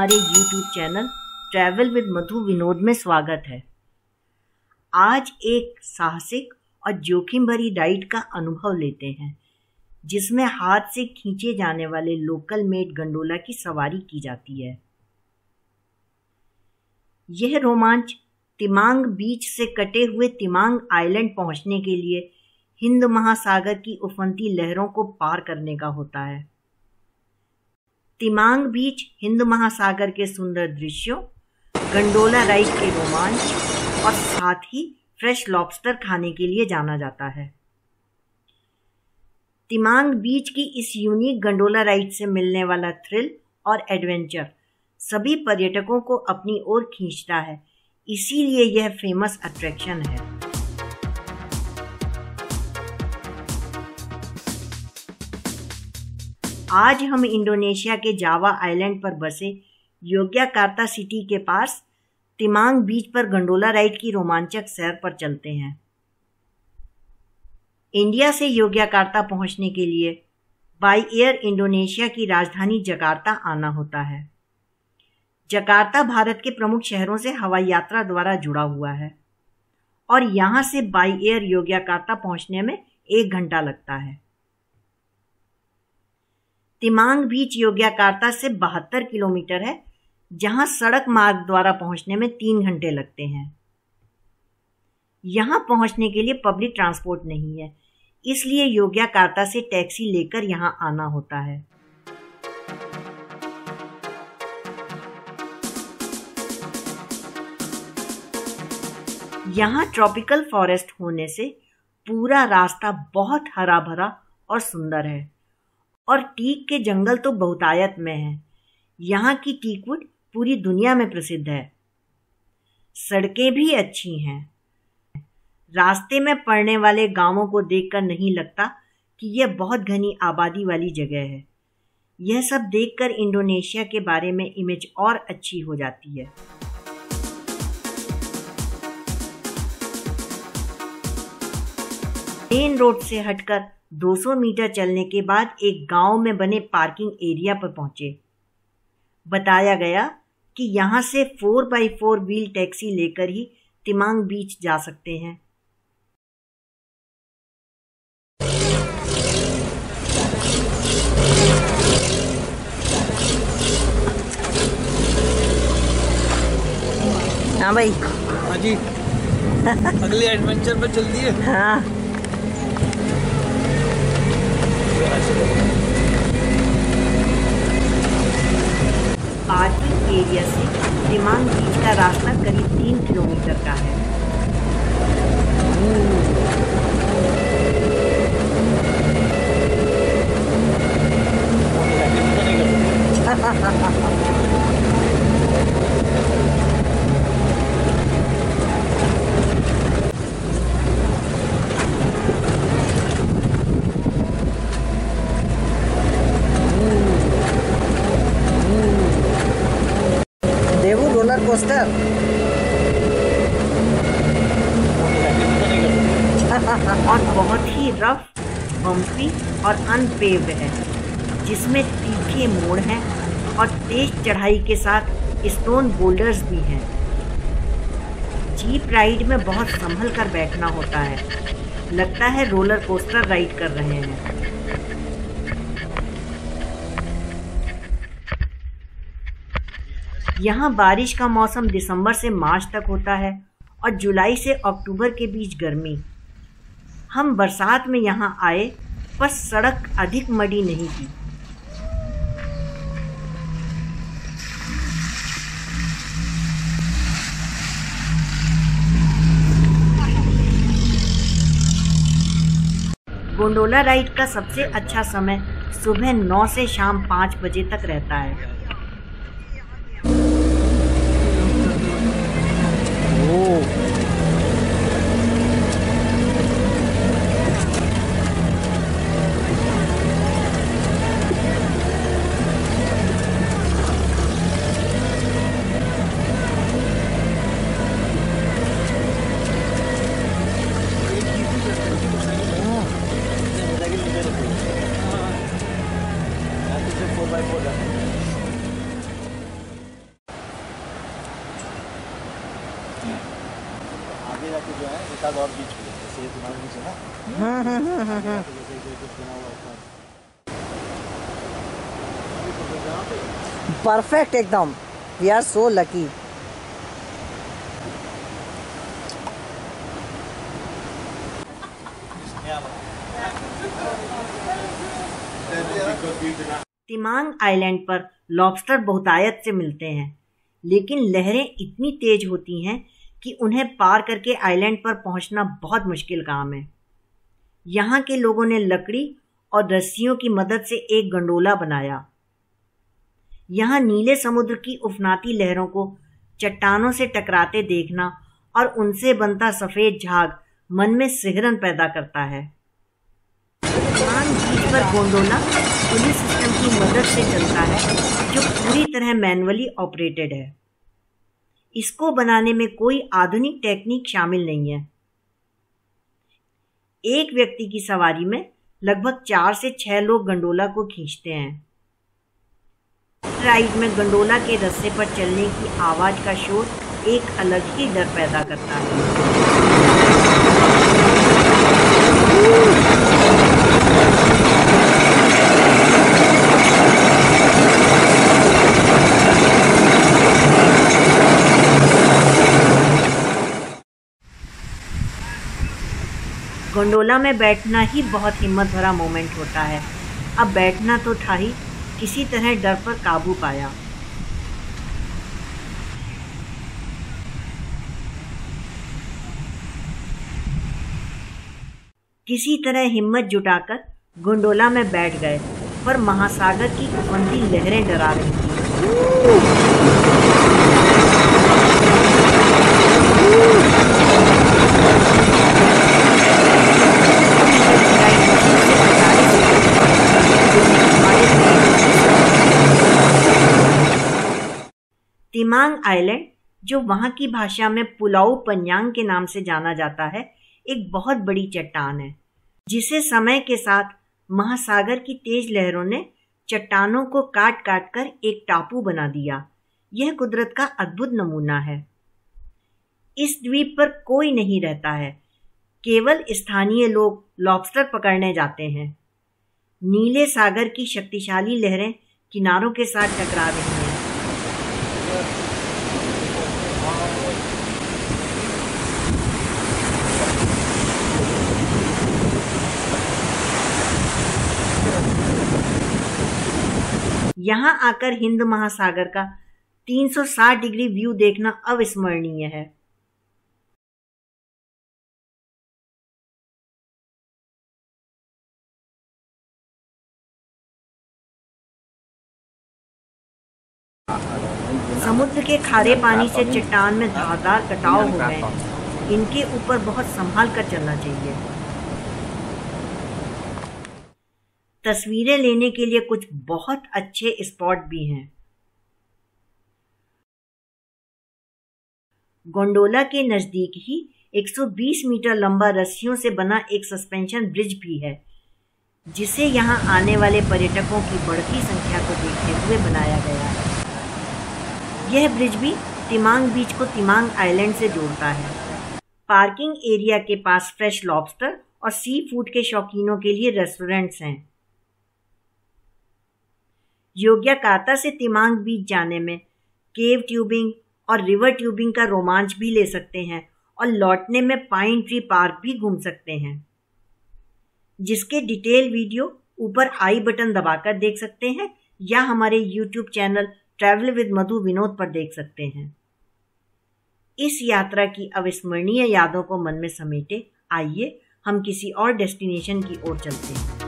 हमारे YouTube channel travel with Madhu Vinod में स्वागत है। आज एक साहसिक और जोखिम भरी राइड का अनुभव लेते हैं, जिसमें हाथ से खींचे जाने वाले लोकल मेड गंडोला की सवारी की जाती है। यह रोमांच तिमांग बीच से कटे हुए तिमांग आइलैंड पहुंचने के लिए हिंद महासागर की उफनती लहरों को पार करने का होता है। तिमांग बीच हिंद महासागर के सुंदर दृश्यों, गंडोला राइड के रोमांच और साथ ही फ्रेश लॉबस्टर खाने के लिए जाना जाता है। तिमांग बीच की इस यूनिक गंडोला राइड से मिलने वाला थ्रिल और एडवेंचर सभी पर्यटकों को अपनी ओर खींचता है, इसीलिए यह फेमस अट्रैक्शन है। आज हम इंडोनेशिया के जावा आइलैंड पर बसे योग्याकार्ता सिटी के पास तिमांग बीच पर गंडोला राइड की रोमांचक सैर पर चलते हैं। इंडिया से योग्याकार्ता पहुंचने के लिए बाय एयर इंडोनेशिया की राजधानी जकार्ता आना होता है। जकार्ता भारत के प्रमुख शहरों से हवाई यात्रा द्वारा जुड़ा हुआ है और यहां से बाय एयर योग्याकार्ता पहुंचने में 1 घंटा लगता है। तिमांग बीच योग्याकार्ता से 72 किलोमीटर है, जहां सड़क मार्ग द्वारा पहुंचने में 3 घंटे लगते हैं। यहां पहुंचने के लिए पब्लिक ट्रांसपोर्ट नहीं है, इसलिए योग्याकार्ता से टैक्सी लेकर यहां आना होता है। यहां ट्रॉपिकल फॉरेस्ट होने से पूरा रास्ता बहुत हरा भरा और सुंदर है और टीक के जंगल तो बहुतायत में है। यहाँ की टीकवुड पूरी दुनिया में प्रसिद्ध है। सड़कें भी अच्छी हैं। रास्ते में पड़ने वाले गांवों को देखकर नहीं लगता कि यह बहुत घनी आबादी वाली जगह है। यह सब देखकर इंडोनेशिया के बारे में इमेज और अच्छी हो जाती है। मेन रोड से हटकर 200 मीटर चलने के बाद एक गांव में बने पार्किंग एरिया पर पहुंचे। बताया गया कि यहां से 4x4 व्हील टैक्सी लेकर ही तिमांग बीच जा सकते हैं। हाँ भाई, हाँ जी। अगले एडवेंचर पर चल दिए। हाँ, पार्किंग एरिया से तिमांग बीच का रास्ता करीब 3 किलोमीटर का है। रोलर कोस्टर और बहुत ही रफ, बम्पी और अनपेव्ड है, जिसमें तीखे मोड़ हैं और तेज चढ़ाई के साथ स्टोन बोल्डर्स भी हैं। जीप राइड में बहुत संभल कर बैठना होता है। लगता है रोलर कोस्टर राइड कर रहे हैं। यहाँ बारिश का मौसम दिसंबर से मार्च तक होता है और जुलाई से अक्टूबर के बीच गर्मी। हम बरसात में यहाँ आए, पर सड़क अधिक मडी नहीं थी। गोंडोला राइड का सबसे अच्छा समय सुबह 9 से शाम 5 बजे तक रहता है। आगे जाके जो है एक आध और बीच पे जैसे तुम्हारे नीचे ना जैसे कुछ बना हुआ है। परफेक्ट एकदम। We are so lucky. Timang island पर लॉबस्टर बहुतायत से मिलते हैं, लेकिन लहरें इतनी तेज होती हैं कि उन्हें पार करके आइलैंड पर पहुंचना बहुत मुश्किल काम है। यहाँ के लोगों ने लकड़ी और रस्सियों की मदद से एक गंडोला बनाया। यहाँ नीले समुद्र की उफनाती लहरों को चट्टानों से टकराते देखना और उनसे बनता सफेद झाग मन में सिहरन पैदा करता है। तिमांग बीच पर गोंडोला पुलिस सिस्टम की मदद से चलता है, जो पूरी तरह मैनुअली ऑपरेटेड है। इसको बनाने में कोई आधुनिक टेक्निक शामिल नहीं है। एक व्यक्ति की सवारी में लगभग 4 से 6 लोग गंडोला को खींचते हैं। राइड में गंडोला के रस्से पर चलने की आवाज का शोर एक अलग ही डर पैदा करता है। गोंडोला में बैठना ही बहुत हिम्मत भरा मोमेंट होता है। अब बैठना तो था ही, किसी तरह डर पर काबू पाया। किसी तरह हिम्मत जुटाकर गोंडोला में बैठ गए, पर महासागर की उफनती लहरें डरा रही थीं। तिमांग आइलैंड, जो वहां की भाषा में पुलाऊ पन्यांग के नाम से जाना जाता है, एक बहुत बड़ी चट्टान है, जिसे समय के साथ महासागर की तेज लहरों ने चट्टानों को काट काट कर एक टापू बना दिया। यह कुदरत का अद्भुत नमूना है। इस द्वीप पर कोई नहीं रहता है, केवल स्थानीय लोग लॉबस्टर पकड़ने जाते हैं। नीले सागर की शक्तिशाली लहरें किनारों के साथ टकरा रही हैं। यहाँ आकर हिंद महासागर का 360 डिग्री व्यू देखना अविस्मरणीय है। समुद्र के खारे पानी से चट्टान में धारदार कटाव हो गए हैं। इनके ऊपर बहुत संभाल कर चलना चाहिए। तस्वीरें लेने के लिए कुछ बहुत अच्छे स्पॉट भी हैं। गोंडोला के नजदीक ही 120 मीटर लंबा रस्सियों से बना एक सस्पेंशन ब्रिज भी है, जिसे यहाँ आने वाले पर्यटकों की बढ़ती संख्या को देखते हुए बनाया गया है। यह ब्रिज भी तिमांग बीच को तिमांग आइलैंड से जोड़ता है। पार्किंग एरिया के पास फ्रेश लॉबस्टर और सी फूड के शौकीनों के लिए रेस्टोरेंट्स हैं। योग्याकार्ता से तिमांग बीच जाने में केव ट्यूबिंग और रिवर ट्यूबिंग का रोमांच भी ले सकते हैं और लौटने में पाइन ट्री पार्क भी घूम सकते हैं, जिसके डिटेल वीडियो ऊपर आई बटन दबाकर देख सकते हैं या हमारे YouTube channel travel with Madhu Vinod पर देख सकते हैं। इस यात्रा की अविस्मरणीय यादों को मन में समेटे आइए हम किसी और डेस्टिनेशन की ओर चलते हैं।